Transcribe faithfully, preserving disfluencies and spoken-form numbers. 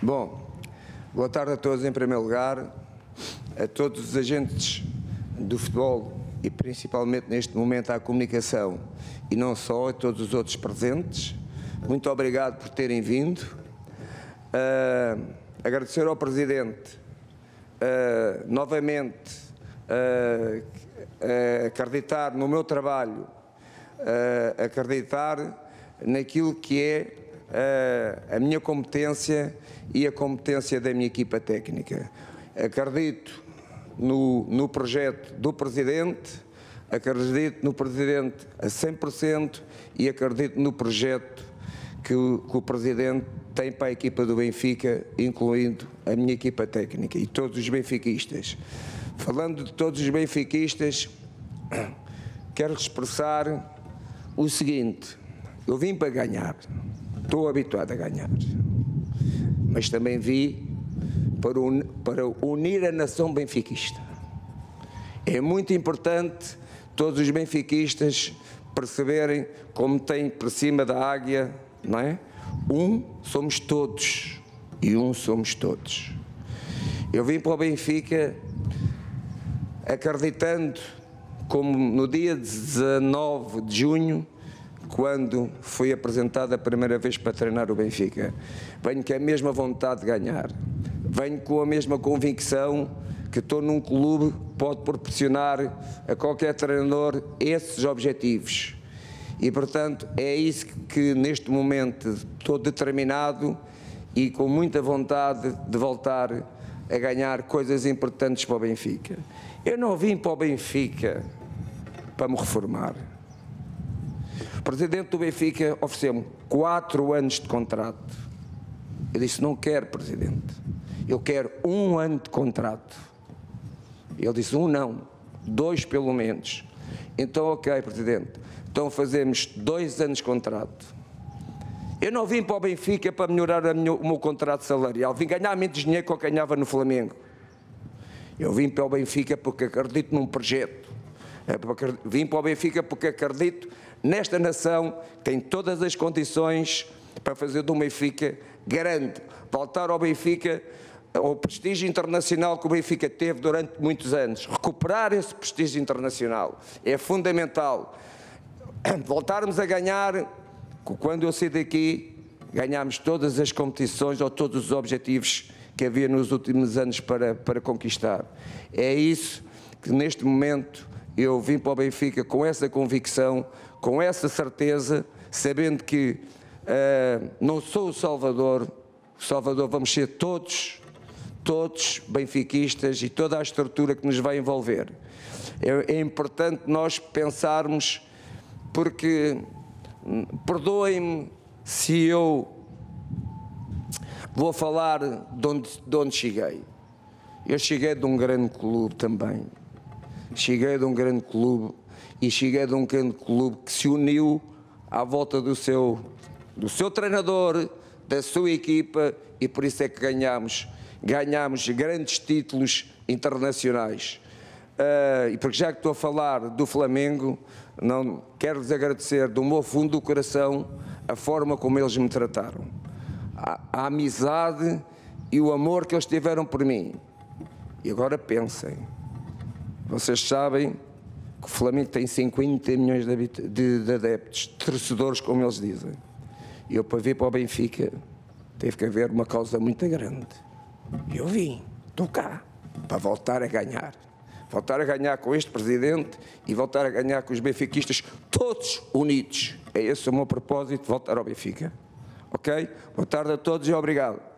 Bom, boa tarde a todos em primeiro lugar, a todos os agentes do futebol e principalmente neste momento à comunicação e não só, a todos os outros presentes. Muito obrigado por terem vindo. Uh, agradecer ao Presidente uh, novamente uh, uh, acreditar no meu trabalho, uh, acreditar naquilo que é uh, a minha competência e a competência da minha equipa técnica. Acredito no, no projeto do Presidente, acredito no Presidente a cem por cento e acredito no projeto que o, que o Presidente tem para a equipa do Benfica, incluindo a minha equipa técnica e todos os benfiquistas. Falando de todos os benfiquistas, quero expressar o seguinte: eu vim para ganhar, estou habituado a ganhar, mas também vim para, un, para unir a nação benfiquista. É muito importante todos os benfiquistas perceberem como tem por cima da águia, não é? Um somos todos e um somos todos. Eu vim para o Benfica acreditando, como no dia dezanove de junho, quando fui apresentado a primeira vez para treinar o Benfica, venho com a mesma vontade de ganhar, venho com a mesma convicção que estou num clube que pode proporcionar a qualquer treinador esses objetivos. E, portanto, é isso que neste momento estou determinado e com muita vontade de voltar a ganhar coisas importantes para o Benfica. Eu não vim para o Benfica para me reformar. O Presidente do Benfica ofereceu-me quatro anos de contrato. Eu disse: não quero, Presidente, eu quero um ano de contrato. Ele disse: um não, dois pelo menos. Então, ok, Presidente, então fazemos dois anos de contrato. Eu não vim para o Benfica para melhorar a minha, o meu contrato salarial, vim ganhar menos dinheiro que eu ganhava no Flamengo. Eu vim para o Benfica porque acredito num projeto. Vim para o Benfica porque acredito nesta nação que tem todas as condições para fazer do Benfica grande, voltar ao Benfica, ao prestígio internacional que o Benfica teve durante muitos anos, recuperar esse prestígio internacional é fundamental. Voltarmos a ganhar, quando eu saí daqui, ganhámos todas as competições ou todos os objetivos que havia nos últimos anos para, para conquistar. É isso que neste momento eu vim para o Benfica com essa convicção, com essa certeza, sabendo que uh, não sou o Salvador, o Salvador vamos ser todos, todos benfiquistas e toda a estrutura que nos vai envolver. É, é importante nós pensarmos, porque, perdoem-me se eu vou falar de onde, de onde cheguei. Eu cheguei de um grande clube também. Cheguei de um grande clube e cheguei de um grande clube que se uniu à volta do seu, do seu treinador, da sua equipa, e por isso é que ganhamos, ganhamos grandes títulos internacionais. Uh, e porque já que estou a falar do Flamengo, não quero-lhes agradecer do meu fundo do coração a forma como eles me trataram, a, a amizade e o amor que eles tiveram por mim. E agora pensem, vocês sabem que o Flamengo tem cinquenta milhões de, de, de adeptos, de torcedores, como eles dizem. E eu, para vir para o Benfica, teve que haver uma causa muito grande. E eu vim, estou cá, para voltar a ganhar. Voltar a ganhar com este Presidente e voltar a ganhar com os benfiquistas, todos unidos. É esse o meu propósito, voltar ao Benfica. Ok? Boa tarde a todos e obrigado.